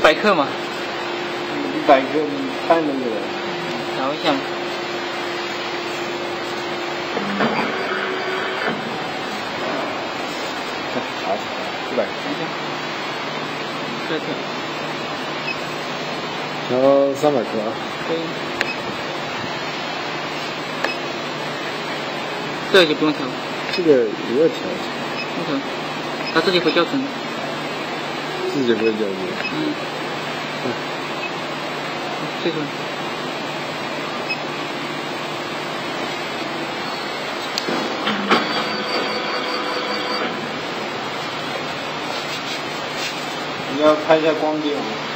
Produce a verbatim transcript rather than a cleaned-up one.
百克嘛。 一百克，你看那个。 调一下。 好，一百克。 再调。 调三百克啊。 对。这个就不用调。 这个也要调。 不调，它自己会校准。 自己会校准。 嗯。嗯。这个。 你要开一下光电啊。